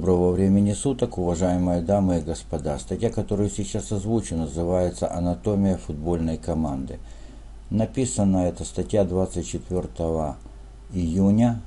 Доброго времени суток, уважаемые дамы и господа. Статья, которую сейчас озвучу, называется «Анатомия футбольной команды». Написана эта статья 24 июня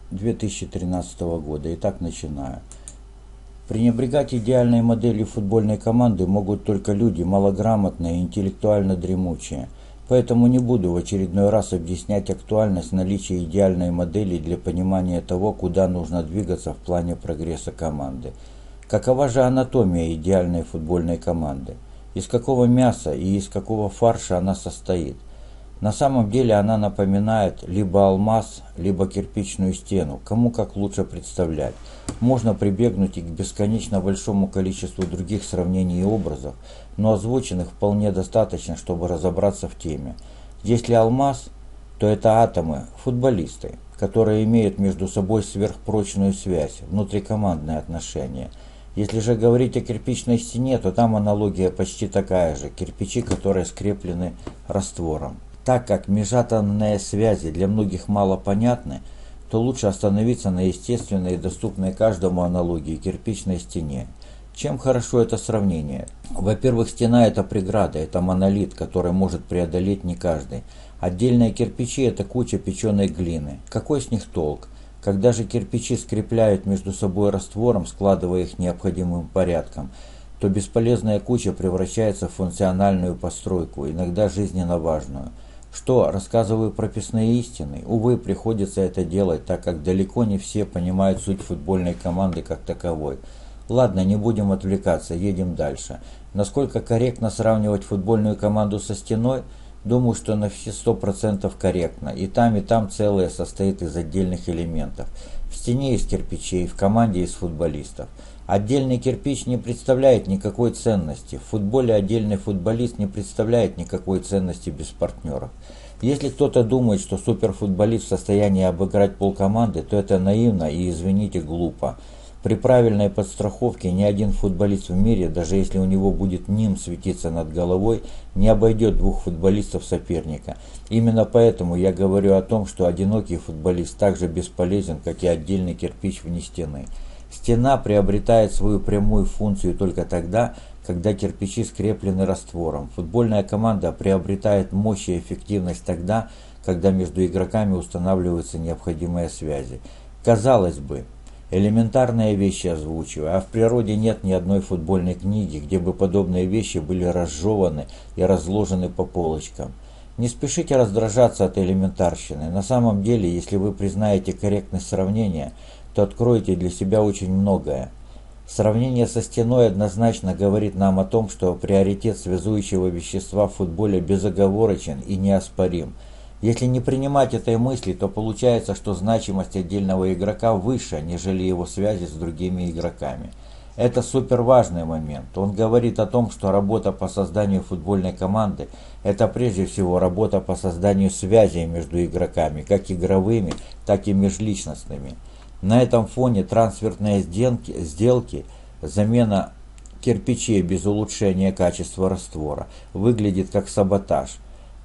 2013 года. Итак, начинаю. Пренебрегать идеальной моделью футбольной команды могут только люди малограмотные и интеллектуально дремучие. Поэтому не буду в очередной раз объяснять актуальность наличия идеальной модели для понимания того, куда нужно двигаться в плане прогресса команды. Какова же анатомия идеальной футбольной команды? Из какого мяса и из какого фарша она состоит? На самом деле она напоминает либо алмаз, либо кирпичную стену, кому как лучше представлять. Можно прибегнуть и к бесконечно большому количеству других сравнений и образов, но озвученных вполне достаточно, чтобы разобраться в теме. Если алмаз, то это атомы, футболисты, которые имеют между собой сверхпрочную связь, внутрикомандные отношения. Если же говорить о кирпичной стене, то там аналогия почти такая же, кирпичи, которые скреплены раствором. Так как межатомные связи для многих мало понятны, то лучше остановиться на естественной и доступной каждому аналогии кирпичной стене. Чем хорошо это сравнение? Во-первых, стена – это преграда, это монолит, который может преодолеть не каждый. Отдельные кирпичи – это куча печеной глины. Какой с них толк? Когда же кирпичи скрепляют между собой раствором, складывая их необходимым порядком, то бесполезная куча превращается в функциональную постройку, иногда жизненно важную. Что, рассказываю прописные истины? Увы, приходится это делать, так как далеко не все понимают суть футбольной команды как таковой. Ладно, не будем отвлекаться, едем дальше. Насколько корректно сравнивать футбольную команду со стеной? Думаю, что на все 100% корректно. И там целое состоит из отдельных элементов. В стене из кирпичей, в команде из футболистов. Отдельный кирпич не представляет никакой ценности. В футболе отдельный футболист не представляет никакой ценности без партнеров. Если кто-то думает, что суперфутболист в состоянии обыграть полкоманды, то это наивно и, извините, глупо. При правильной подстраховке ни один футболист в мире, даже если у него будет нимб светиться над головой, не обойдет двух футболистов соперника. Именно поэтому я говорю о том, что одинокий футболист так же бесполезен, как и отдельный кирпич вне стены. Стена приобретает свою прямую функцию только тогда, когда кирпичи скреплены раствором. Футбольная команда приобретает мощь и эффективность тогда, когда между игроками устанавливаются необходимые связи. Казалось бы, элементарные вещи озвучиваю, а в природе нет ни одной футбольной книги, где бы подобные вещи были разжеваны и разложены по полочкам. Не спешите раздражаться от элементарщины. На самом деле, если вы признаете корректность сравнения, то откроете для себя очень многое. Сравнение со стеной однозначно говорит нам о том, что приоритет связующего вещества в футболе безоговорочен и неоспорим. Если не принимать этой мысли, то получается, что значимость отдельного игрока выше, нежели его связи с другими игроками. Это суперважный момент. Он говорит о том, что работа по созданию футбольной команды – это прежде всего работа по созданию связей между игроками, как игровыми, так и межличностными. На этом фоне трансферные сделки, замена кирпичей без улучшения качества раствора, выглядит как саботаж.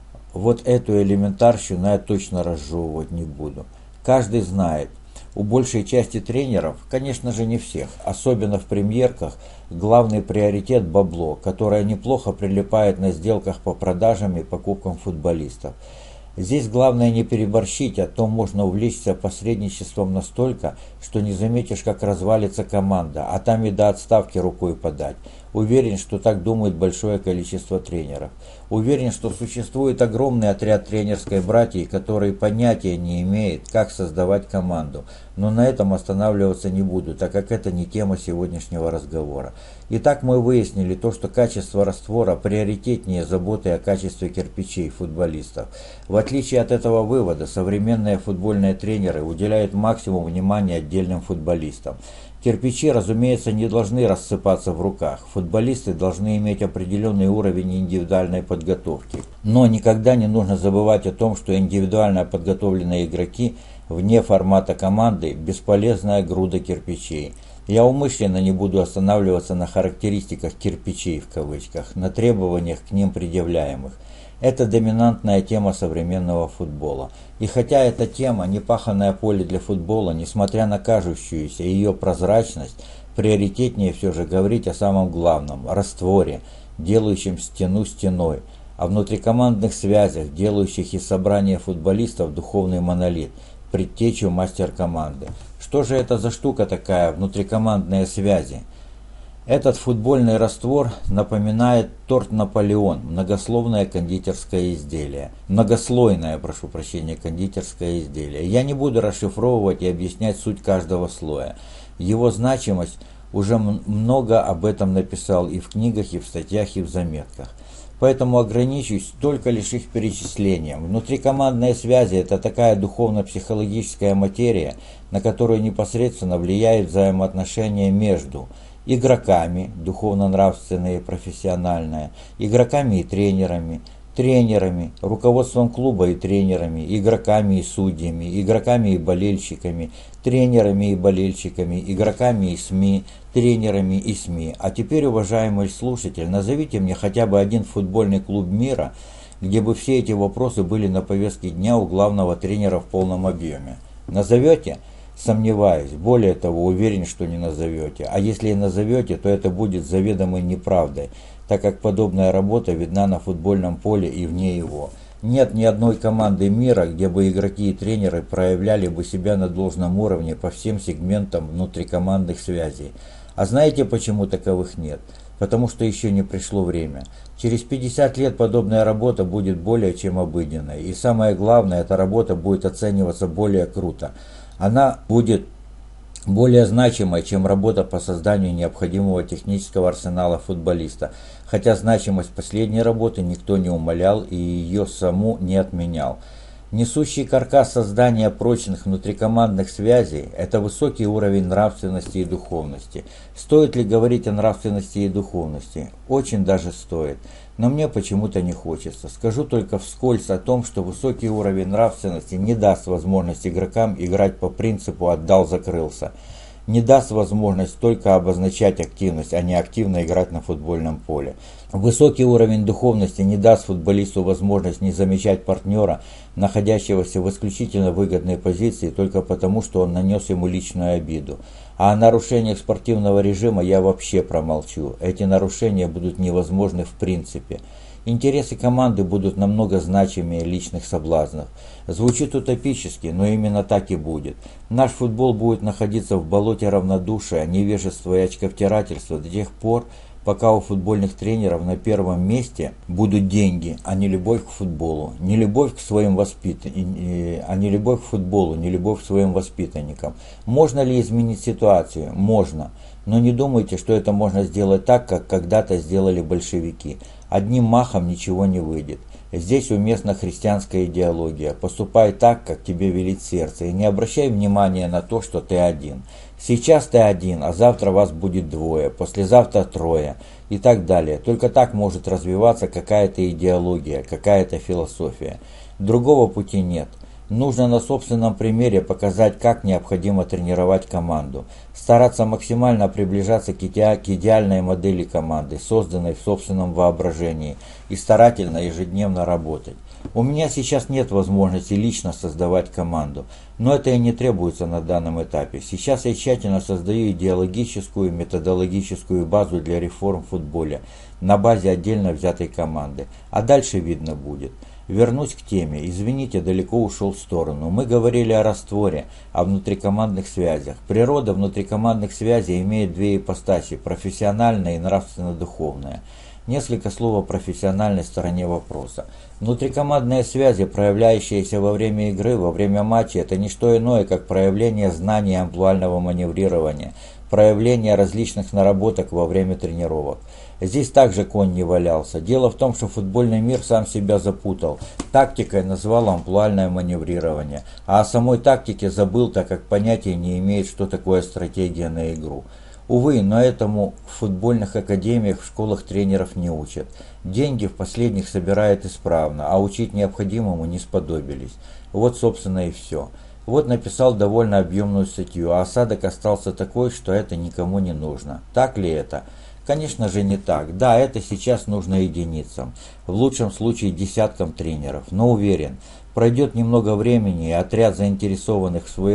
Вот эту элементарщину я точно разжевывать не буду. Каждый знает, у большей части тренеров, конечно же не всех, особенно в премьерках, главный приоритет – бабло, которое неплохо прилипает на сделках по продажам и покупкам футболистов. Здесь главное не переборщить, а то можно увлечься посредничеством настолько, что не заметишь, как развалится команда, а там и до отставки рукой подать. Уверен, что так думает большое количество тренеров. Уверен, что существует огромный отряд тренерской братьи, который понятия не имеет, как создавать команду. Но на этом останавливаться не буду, так как это не тема сегодняшнего разговора. Итак, мы выяснили то, что качество раствора приоритетнее заботы о качестве кирпичей футболистов. В отличие от этого вывода, современные футбольные тренеры уделяют максимум внимания отдельным футболистам. Кирпичи, разумеется, не должны рассыпаться в руках. Футболисты должны иметь определенный уровень индивидуальной подготовки. Но никогда не нужно забывать о том, что индивидуально подготовленные игроки вне формата команды – бесполезная груда кирпичей. Я умышленно не буду останавливаться на характеристиках «кирпичей» в кавычках, на требованиях к ним предъявляемых. Это доминантная тема современного футбола. И хотя эта тема – непаханное поле для футбола, несмотря на кажущуюся ее прозрачность, приоритетнее все же говорить о самом главном – растворе, делающем стену стеной, о внутрикомандных связях, делающих из собрания футболистов духовный монолит, предтечу мастер-команды. Что же это за штука такая, внутрикомандные связи? Этот футбольный раствор напоминает торт «Наполеон», многослойное кондитерское изделие. Многослойное, прошу прощения, кондитерское изделие. Я не буду расшифровывать и объяснять суть каждого слоя. Его значимость уже много об этом написал и в книгах, и в статьях, и в заметках. Поэтому ограничусь только лишь их перечислением. Внутрикомандные связи – это такая духовно-психологическая материя, на которую непосредственно влияют взаимоотношения между игроками, духовно-нравственные и профессиональные, игроками и тренерами, тренерами, руководством клуба и тренерами, игроками и судьями, игроками и болельщиками, тренерами и болельщиками, игроками и СМИ, тренерами и СМИ. А теперь, уважаемый слушатель, назовите мне хотя бы один футбольный клуб мира, где бы все эти вопросы были на повестке дня у главного тренера в полном объеме. Назовете? Сомневаюсь, более того, уверен, что не назовете. А если и назовете, то это будет заведомой неправдой, так как подобная работа видна на футбольном поле и вне его. Нет ни одной команды мира, где бы игроки и тренеры проявляли бы себя на должном уровне по всем сегментам внутрикомандных связей. А знаете, почему таковых нет? Потому что еще не пришло время. Через 50 лет подобная работа будет более чем обыденной. И самое главное, эта работа будет оцениваться более круто. Она будет более значимой, чем работа по созданию необходимого технического арсенала футболиста, хотя значимость последней работы никто не умалял и ее саму не отменял. Несущий каркас создания прочных внутрикомандных связей – это высокий уровень нравственности и духовности. Стоит ли говорить о нравственности и духовности? Очень даже стоит. Но мне почему-то не хочется. Скажу только вскользь о том, что высокий уровень нравственности не даст возможность игрокам играть по принципу «отдал-закрылся». Не даст возможность только обозначать активность, а не активно играть на футбольном поле. Высокий уровень духовности не даст футболисту возможность не замечать партнера, находящегося в исключительно выгодной позиции, только потому, что он нанес ему личную обиду. А о нарушениях спортивного режима я вообще промолчу. Эти нарушения будут невозможны в принципе. Интересы команды будут намного значимее личных соблазнов. Звучит утопически, но именно так и будет. Наш футбол будет находиться в болоте равнодушия, невежества и очковтирательства до тех пор, пока у футбольных тренеров на первом месте будут деньги, а не любовь к футболу, не любовь к своим не любовь к футболу, не любовь к своим воспитанникам. Можно ли изменить ситуацию? Можно. Но не думайте, что это можно сделать так, как когда-то сделали большевики. Одним махом ничего не выйдет. Здесь уместна христианская идеология. Поступай так, как тебе велит сердце, и не обращай внимания на то, что ты один. Сейчас ты один, а завтра вас будет двое, послезавтра трое и так далее. Только так может развиваться какая-то идеология, какая-то философия. Другого пути нет. Нужно на собственном примере показать, как необходимо тренировать команду, стараться максимально приближаться к идеальной модели команды, созданной в собственном воображении, и старательно ежедневно работать. У меня сейчас нет возможности лично создавать команду, но это и не требуется на данном этапе. Сейчас я тщательно создаю идеологическую и методологическую базу для реформ в футболе на базе отдельно взятой команды, а дальше видно будет. Вернусь к теме. Извините, далеко ушел в сторону. Мы говорили о растворе, о внутрикомандных связях. Природа внутрикомандных связей имеет две ипостаси – профессиональная и нравственно-духовная. Несколько слов о профессиональной стороне вопроса. Внутрикомандные связи, проявляющиеся во время игры, во время матча, это не что иное, как проявление знаний амплуального маневрирования, проявление различных наработок во время тренировок. Здесь также конь не валялся. Дело в том, что футбольный мир сам себя запутал. Тактикой назвал амплуальное маневрирование, а о самой тактике забыл, так как понятия не имеет, что такое стратегия на игру. Увы, но этому в футбольных академиях, в школах тренеров не учат. Деньги в последних собирают исправно, а учить необходимому не сподобились. Вот, собственно, и все. Вот написал довольно объемную статью, а осадок остался такой, что это никому не нужно. Так ли это? Конечно же не так. Да, это сейчас нужно единицам, в лучшем случае десяткам тренеров, но уверен, пройдет немного времени, и отряд заинтересованных в своем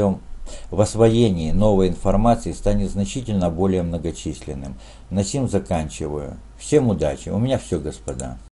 в освоении новой информации станет значительно более многочисленным. На сим заканчиваю. Всем удачи. У меня все, господа.